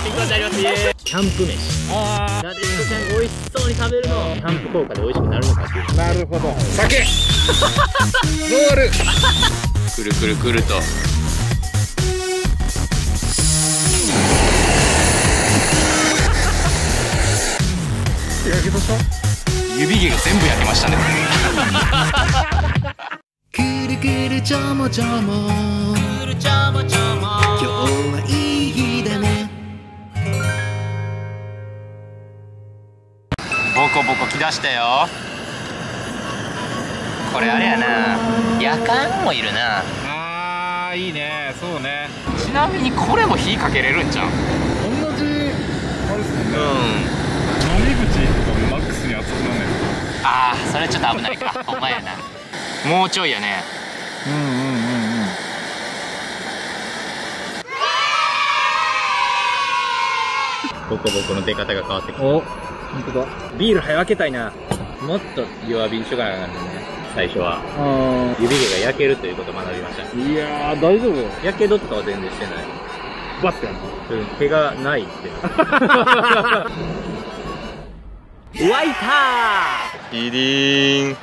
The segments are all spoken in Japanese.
進行してあります。キャンプ飯。なでしこちゃんが美味しそうに食べるのキャンプ効果で美味しくなるのかっていう。 なるほど。酒ノールくるくるくると。 やけどした？ 指毛が全部焼けましたね。 くるくるちょもちょも、くるちょもちょも、今日はいい日だね。 ボコボコ来だしたよ。これあれやな、夜間もいるな。 あーいいね。そうね。 ちなみにこれも火かけれるんちゃう？ 同じあれですもんね。 うん。 飲み口とかマックスに熱くなんねん。 ああ、それちょっと危ないか。ほんまやな。もうちょいやね。ボコボコの出方が変わってきた。 お、本当だ。ビール早開けたいな。 もっと弱火にしとかなかったね、最初は。指毛が焼けるということを学びました。 いやー大丈夫。 やけどとかは全然してない。 バッてやる。 うん、毛がないって。湧いたー。リリーン。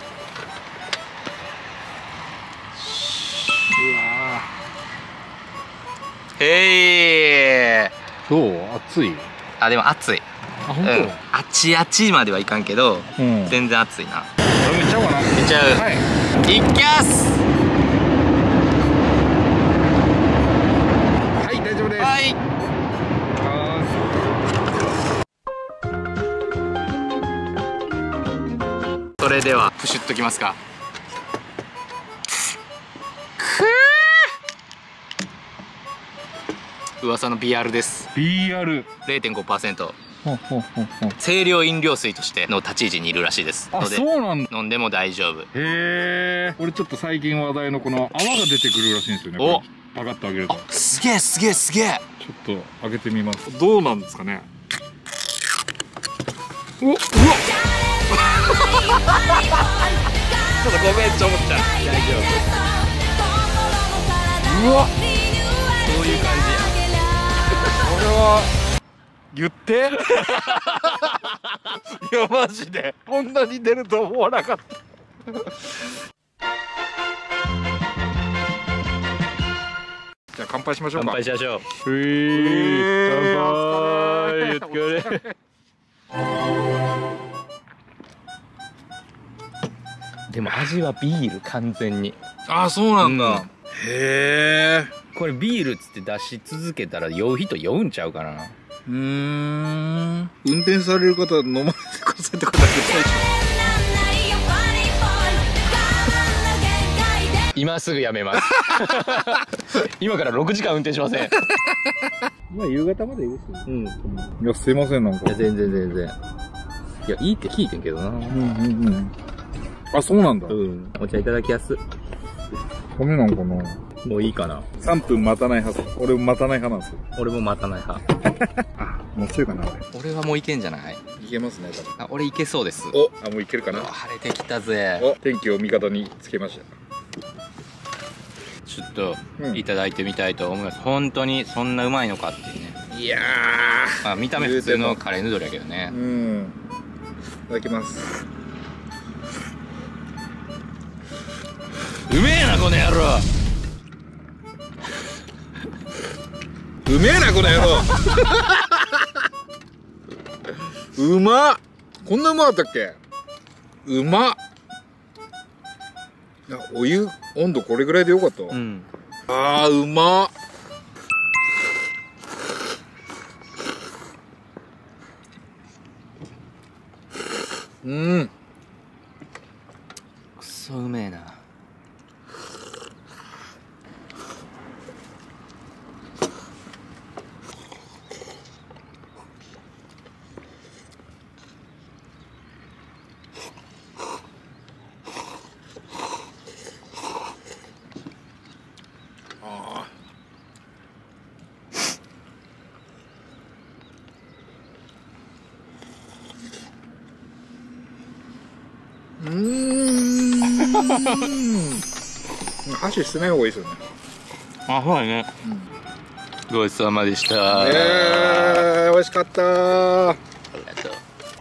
へー。 どう？熱い？ あ、でも熱い。 あ、本当？ あちあちまではいかんけど、 うん。 全然熱いな。 俺もいっちゃおうかな。 いっちゃう。 はい。 いっきゃーす。 はい、大丈夫です。 はい。それではプシュッときますか。噂の BR です。 BR。 0.5%。 ほうほうほうほう。 清涼飲料水としての立ち位置にいるらしいですあ、 ので、 そうなんだ。 飲んでも大丈夫。 へえ。俺ちょっと最近話題のこの泡が出てくるらしいんですよね。 お、 パカッと開けると。 すげえすげえすげえ。 ちょっと開けてみます。どうなんですかね。うわ、 ちょっとごめんちょ思っちゃう。大丈夫。 うわ、 そういう感じや。 これは言っていやマジでこんなに出ると思わなかった。じゃあ乾杯しましょうか。 乾杯しましょう。 乾杯。お疲れ。 でも味はビール完全に。 あ、そうなんだ。へえ。 これビールっつって出し続けたら酔う人酔うんちゃうかな。 運転される方は飲まないでくださいってことは絶対でしょ。 今すぐやめます。今から6時間運転しません。 まあ夕方までいいですよ。 うん。いいやすいませんなんか。 や全然全然。いやいいって聞いてんけどな。 あ、そうなんだ。 うん。お茶いただきやす。 ダメなんかな。 もういいかな。 3分待たない派。俺も待たない派なんですよ。 俺も待たない派。 あ、もう強いかな俺はもういけんじゃない？ 俺。いけますね多分。 あ、俺いけそうです。 お、あ、もういけるかな。 晴れてきたぜ。 お、天気を味方につけました。 ちょっといただいてみたいと思います。本当にそんなうまいのかっていうね。 いやまあ見た目普通のカレーヌードルやけどね。 うん。いただきます。 うめえなこの野郎。 うめえなこの野郎。うまっ。こんなうまかったっけ。うまっ。いや、お湯温度これぐらいでよかった。 うん。 あーうまっ。うん。 くそうめえな。 箸捨てない方がいいですよね。 あ、そうだね。ごちそうさまでした。 い、美味しかった。 ありがとう。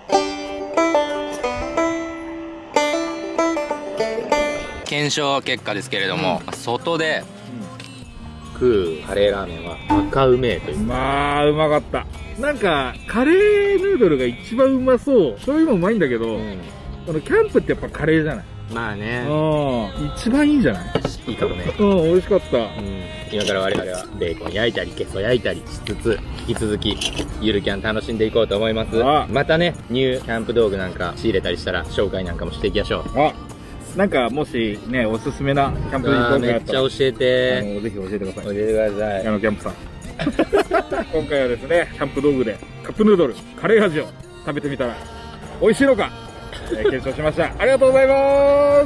検証結果ですけれども、外で食うカレーラーメンは赤うめえという。 まあうまかった。なんかカレーヌードルが一番うまそう。醤油もうまいんだけど、このキャンプってやっぱカレーじゃない。 まあね、 一番いいんじゃない。 いいかもね。 美味しかった。 今から我々はベーコン焼いたりゲソ焼いたりしつつ、引き続きゆるキャン楽しんでいこうと思います。またね、ニューキャンプ道具なんか仕入れたりしたら紹介なんかもしていきましょう。 なんかもしね、おすすめなキャンプ道具があったらめっちゃ教えて、 ぜひ教えてください。 教えてください。 キャンプさん今回はですね、キャンプ道具でカップヌードルカレー味を食べてみたら美味しいのか、検証しました。ありがとうございます。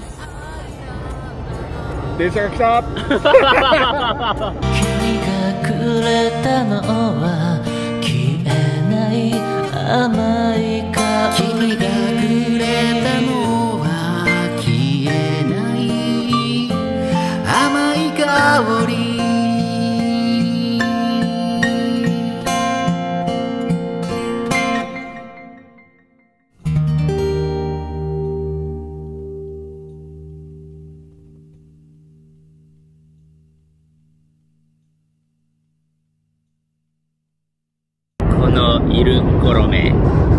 電車が来た君がくれたのは消えない甘い香り。君がくれたのは消えない甘い香り。 このイルコロメ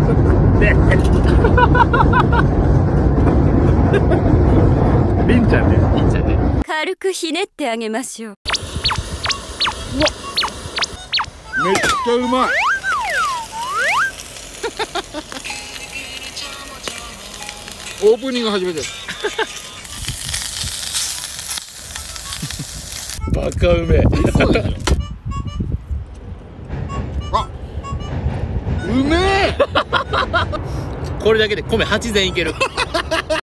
りんちゃんね。 いっちゃって。 軽くひねってあげましょう。 めっちゃうまい。オープニング初めて。 バカうめえ。 そうですよ。うめえ。 これだけで米8膳いける。